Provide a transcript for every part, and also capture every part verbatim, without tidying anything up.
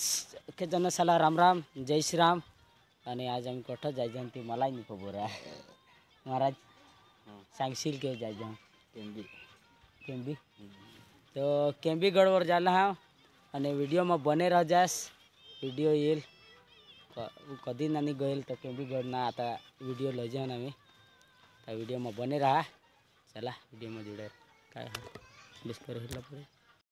के जन साला राम राम जय श्री राम आणि आज आम्ही कुठं जायचं ते मलाही नाही खबर आहे महाराज सांगशील के जायचं केम्बी केम्बी तो केम्बी गढ़वर जाला हाँ आणि वीडियो में बने रह जास वीडियो येल कदी नानी गएल तो केम्बी गढ़ ना आता वीडियो ले जान आम्ही त्या वीडियो में बने रहा चला वीडियो में जुड़े काय डिस्कवर हिला पुढे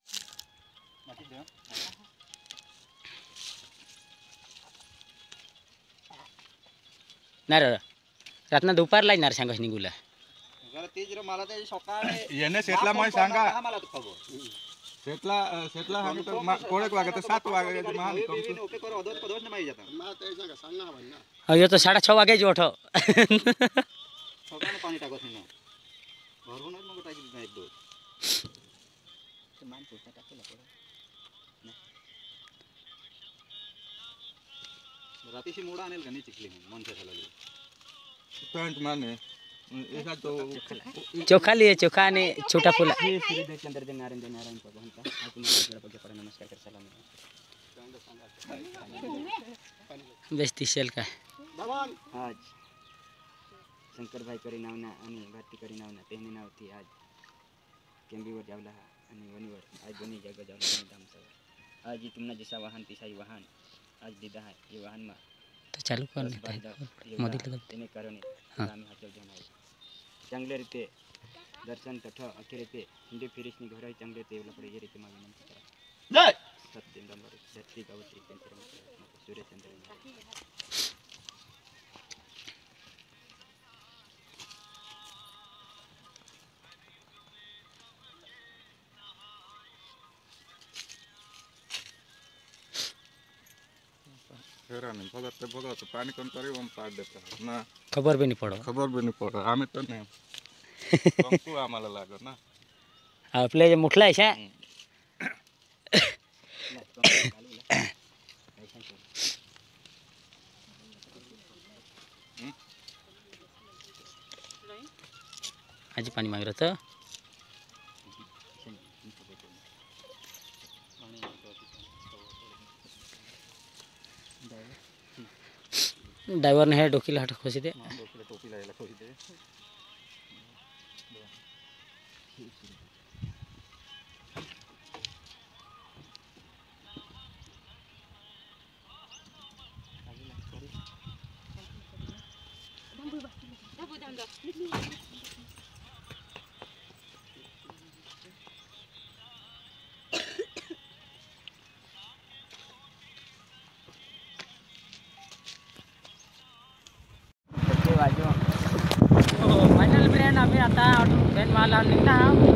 नाही रातना दुपार लागणार सांगस निघूला तेज रे मला ते सकाळी येणे सेटला मला सांगा मला तो खबर सेटला सेटला हम तो कोड़े वागे तो सात वागे तो मान कम ओके करो अदोस पदोस न माई जाता मा ते सांगा सांगा हवन ना अयो तो साढ़े छः वागे जो उठो सकाळ पाणी टाकत नाही भरून मग टाकी नाही एक दो ते मान पुरता टाकला पडो रातीशी मोडा आणेल का नाही चिखली मन से चला पैंट माने ऐसा तो चोखा लिए चोखा ने छोटा फूला चंद्र दिन नारायण दिन नारायण को भंता आज तुम्ही पगे पर नमस्कार कर सलाम बेस्ती सेल का भगवान आज शंकर भाई करी नावना आणि भारती करी नावना तेनी नावती आज केंबीवर जावला आणि वनीवर आज बनी जग जावला दाम सवा आज तुमना जैसा वाहन तिसाई वाहन आज दीदा है ये वाहन में तो चालू कर नहीं मोदी लगा तेने करने आम्ही हाचल जाऊन आहे चांगले रीते दर्शन तथा अखे रीते हिंदी फिरिशनी घराई चांगले ते एवढा पडे रीते मागे विनंती करा जय सत्य नंबर धरती गावत्री केंद्र सूर्य चंद्र हेरा नहीं भगत भगत पानी कौन करे हम पार देता है ना खबर भी नहीं पड़ो खबर भी नहीं पड़ रहा हमें तो नहीं हमको आम्हाला लागो ना आपले मुठला आहे शा आजी पाणी मागलं तर ड्राइवर ने है डोकी लाट खोसी दे टोपी लायला खोसी दे फाइनल फ्रेंड आम्ही आता ट्रेन माला निघला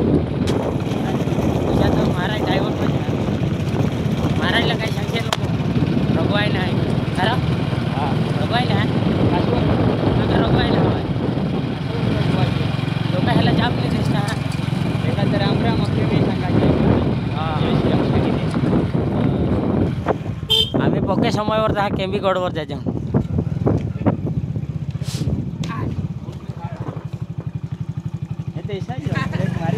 तुझ्या तर महाराज ड्रायव्हर पण महाराजला काही सांगते नको रघवायला आहे खरं हां रघवायला आहे रघवायला हवाय लोक ह्याला जाम नाही दिसता एखादं रामराम आपले मी सांगायचे हां आम्ही पक्के समयावर जा केम्बी गडवर जायचं ऐसा ही हमारी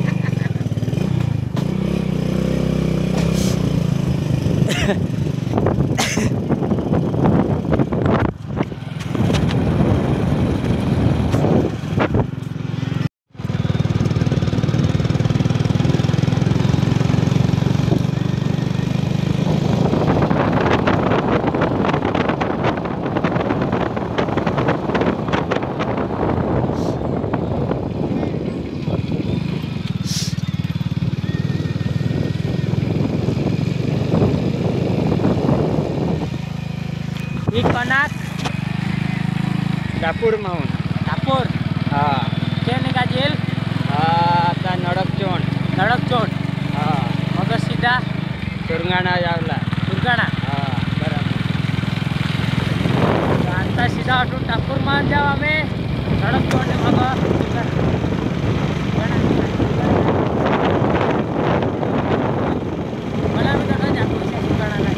एक कनाक डापूर माउन डापूर हां के निघा जेल आता नडकचोंड नडकचोंड हां मग सीधा सुरंगाणा जावला दुर्गाणा हां बराबर आता सीधा अटून डापूर मान जाऊ आम्ही नडकचोंड मग मला मी तर डापूर दुर्गाणा नाही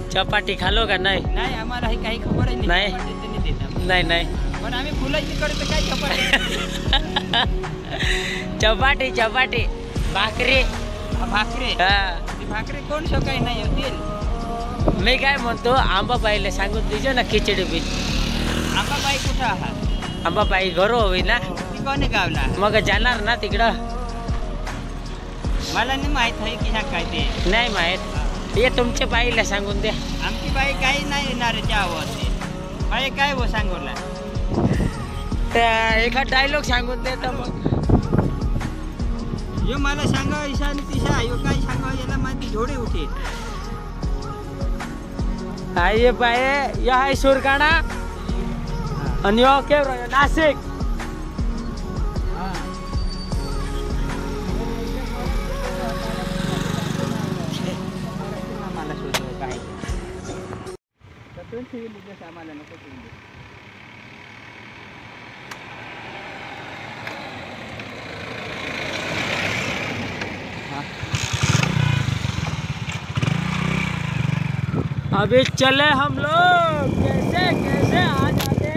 चपाटी खालो का नाही नाही आम्हाला हे काही खबर आहे नाही. नाही देत नाही नाही पण आम्ही फुलाची कडे तर काही खबर चपाटी चपाटी भाकरी भाकरे हा भाकरी कोण शकाय नाही होतील. मी काय म्हणतो आंबाबाईला सांगून देजो ना खिचडी बी. आंबाबाई कुठं आहात. आंबाबाई घर होई ना ती कोणी गावला मग जाणार ना तिकडं. मला नाही माहित आहे की ह्या काय ते नाही माहित ये तुमच्या बाईला सांगून द्या. आमची बाई काही नाही येणार त्यावरती बाई काय हो सांगोला त्या एका डायलॉग सांगून दे तर मग. यो मला सांगा ईशा आणि तिशा यो काय सांगा याला माहिती जोडे उठे ये बाय या आहे सुरगाणा आणि यो केवढा आहे? नाशिक. आम्हाला शोधलं काय तर ठेवली जसं आम्हाला नको ठेवली. अभी चले हम लोग कैसे कैसे आ जाते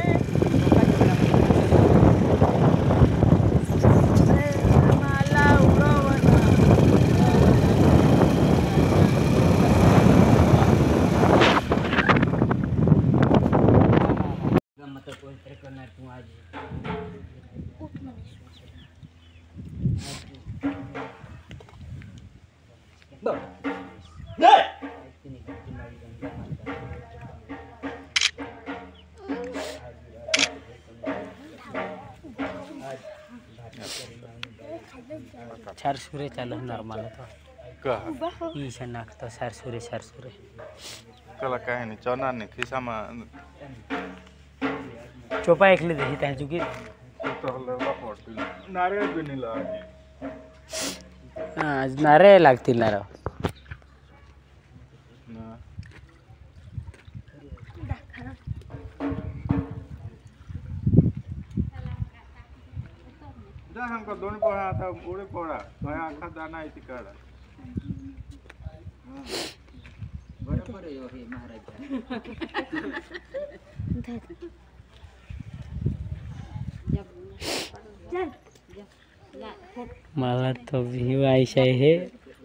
माला उड़वना. गमत कोणतरी करणार तू आज चार सुरे चालू नॉर्मल तो का ईशा नाखतो चार सुरे चार सुरे कला काय नाही चौनार नाही खिसाમાં ચોપા એકલી દે ત્યાં ચૂકી તો હલવા પડતું નારિયેળ બી નહીં લાગે. હા નારે લાગતી નારો ના जा हमको दोन पोळा आता उडे पोळा तो आखा दाना आहे तिकडा. बरोबर आहे हो हे महाराज मला तो भी आयशा है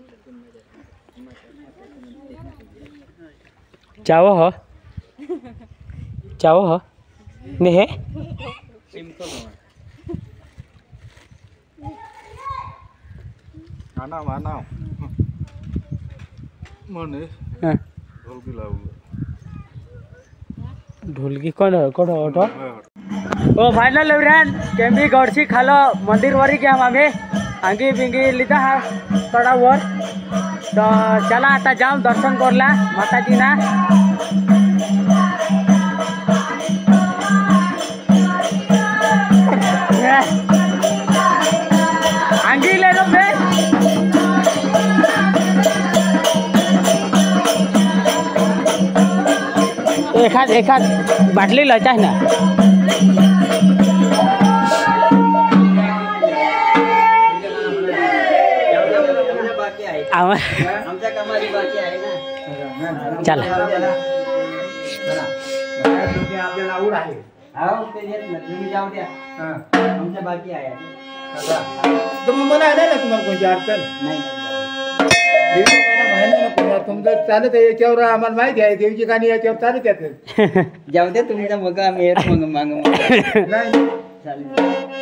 चावो हो चावो हो नहीं है आना आना मने हाँ ढोलकी लावलं. ढोलकी कौन है कौन है ऑटो ओ फाइनल एवरान केम्बी गौरसी खालो मंदिर वरी के हम आम्ही अंगी बिंगी लिदा हा थोड़ा वर तो चला आता जाऊं दर्शन करला माताजी ना. अंगी ले लो बे एखाद एखाद बाटली लेता है ना. आमच्या कामाची बाकी आहे ना. चला आपल्याला आवड आहे हो ते येत ना तुम्ही जाऊ द्या आमच्या बाकी आहे तर मग मला नाही ना तुम्हाला कोणती अडचण नाही नाही तुमचं चालत आहे याच्यावर आम्हाला माहिती आहे देवीची गाणी याच्यावर चालत येतात. जाऊ द्या तुमच्या मग आम्ही येत मग माग नाही चालेल.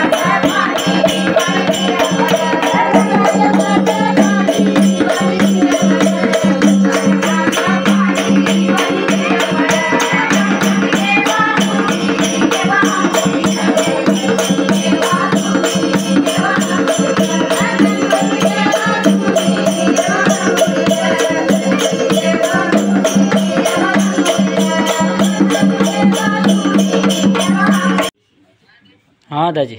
Thank you. दाजी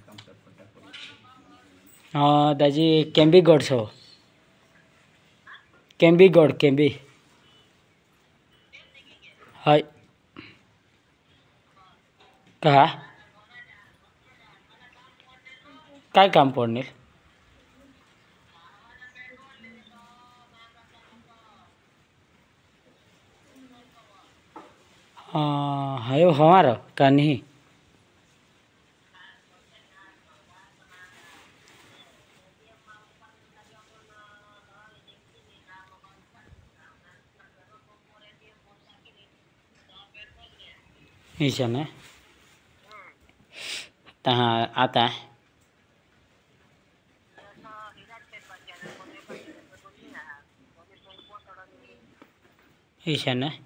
हाँ दाजी केम्बी गढ़ छो केम्बी गढ़ केम्बी हाय कहा काय काम पडणे हाँ हायो हमारा का नहीं ऐसा ना तहाँ आता है ऐसा ना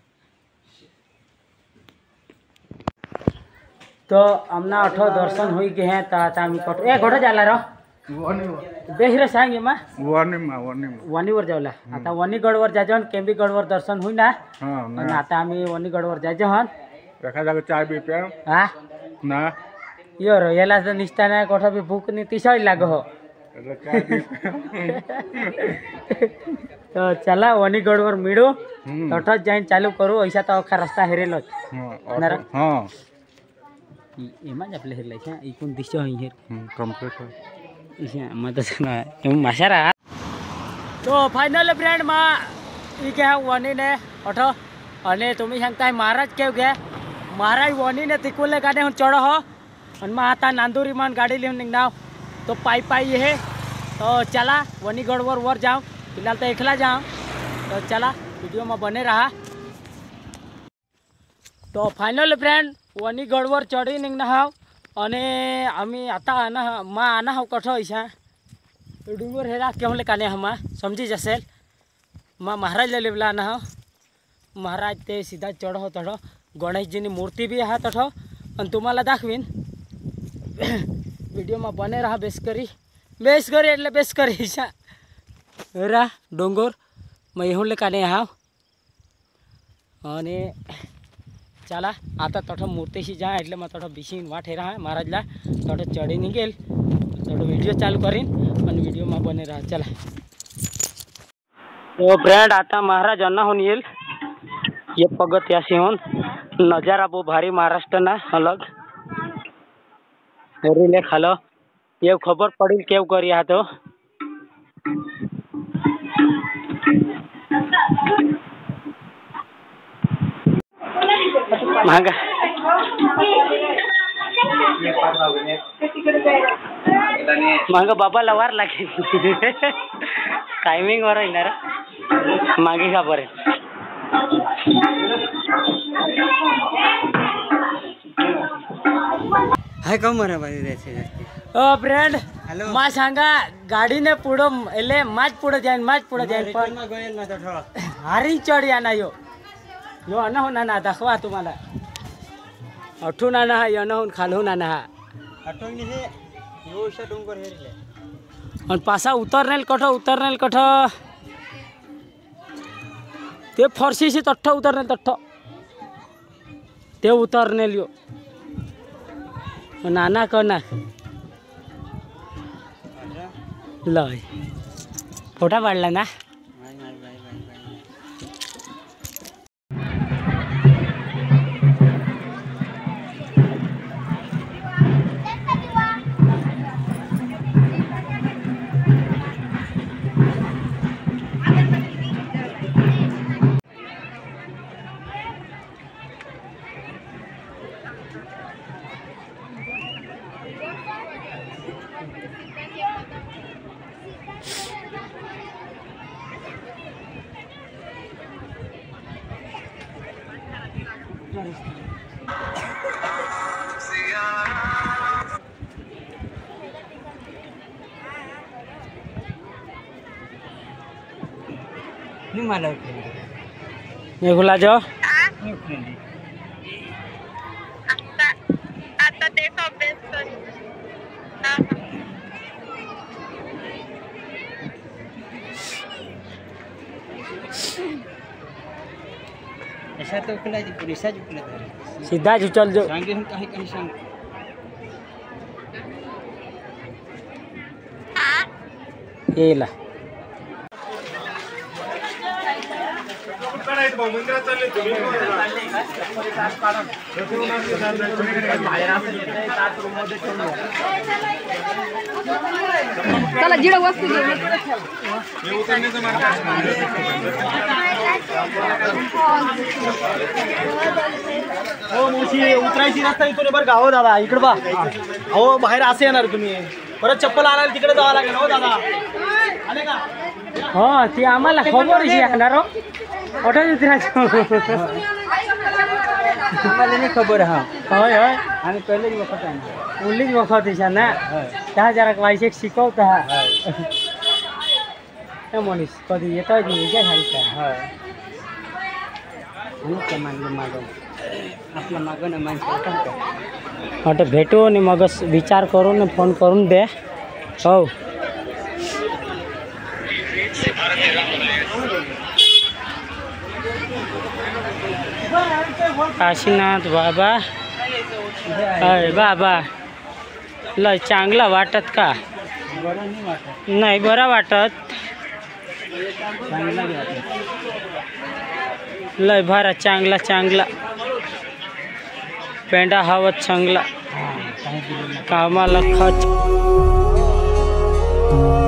तो हमना अठो दर्शन हुई के हैं ता तामी कट ए घोड़ा जाला रो बेह रे सांगे मा वनी मा वनी मा वनी वर जावला आता वनी गडवर जाजन केम्बी गडवर दर्शन हुई ना हां आणि आता आम्ही वनी गडवर जाजन एका जागा चाय बी पे हा ना यो रो याला तर निस्ता ना कोठा बी भूक नि तिसाई लाग हो એટલે ચાય બી तो चला वनी गडवर मिळू तठच जाईन चालू करू ऐसा तो अखा रस्ता हेरेलो हां हां एमा ज आपले हेरले छा इकून दिसो हई हेर કમ્પ્લીટ इसा मत सना एम माशारा तो फाइनल फ्रेंड मा ई के वनी ने अठो अने तुम्ही सांगताय महाराज केव गे महाराज वनी ने तिकुले गाडे हुन चढ हो अन मा आता नांदुरी मान गाडी लिहून निघनाव तो पाई पाई हे तो चला वनी गडवर वर जाओ फिलहाल तो एकला जाओ तो चला वीडियो में बने रहा तो फाइनल फ्रेंड वनी गडवर चढी निघना हाव अने आम्ही आता आना मा आना हाव कठो ऐसा डूंगर हेरा केवले काने हमा समझी जसेल मा महाराज लेवला आना हाव महाराज ते सीधा चढो तढो गणेश जी मूर्ति भी हा तठो आणि तुम्हाला दाखवीन वीडियो में बने रहा बेस करी बेस करी एटले बेस करी ऐसा रा डोंगर मैं येहूले काने हाव आणि चला आता तठो मूर्तीशी जा एटले मैं तठो बिशीन वाट हे रहा महाराजला तठो चढी निघेल तठो वीडियो चालू करीन आणि वीडियो में बने रहा चला तो फ्रेंड आता महाराज अन्ना होऊन येईल ये पगथ्याशी होऊन नजारा बहुत भारी महाराष्ट्र ना अलग ले खालो ये खबर पड़ी केव करिया तो महंगा महंगा बाबा लवार लागे टाइमिंग वर येणार मागे का बरे हाय कम मरा भाई रहते ओ फ्रेंड मा सांगा गाडीने पुढं एले माच पुढं जाईन माच पुढं जाईन पण हारी चढ या ना यो यो अन हो ना दाखवा तुम्हाला अठून ना हा यन होऊन खालून ना हा अटोंग हे यो इशा डोंगर हेरले आणि पासा उतरनेल कठ उतरनेल कठ ते फरशीशी तठ्ठ उतरनेल तठ्ठ ते उतरनेल यो नाना कना लय फोटा पाडला ना नहीं माला ये खुला जो आता देखो बेस्ट ऐसा तो खुला जी पुलिस आज खुला था सीधा जो चल जो सांगे हम कहीं कहीं सांग येला चला जिड वस्तू घेऊ हो मुशी उतरायची रस्ता इथून बरं गाव दादा इकडे बा अहो बाहेर असे येणार तुम्ही परत चप्पल आणायला तिकडे जावं लागेल हो दादा आले का हो ती आम्हाला खबर येणार ऑटो उतरायचं आम्हाला नाही खबर हा होय होय आम्ही पहिलेच वखत आहे उरलीच वखत ना त्या जरा वायशे शिकवता मनीष कधी येतो काय सांगता आणि मागं मागं आपल्या मागं ना माणसं आता भेटू आणि मग विचार करून फोन करून दे हो काशीनाथ बाबा अरे बाबा लय चांगला वाटत का नाही बरा वाटत लय भरा चांगला चांगला पेंडा हवत चांगला कामाला खच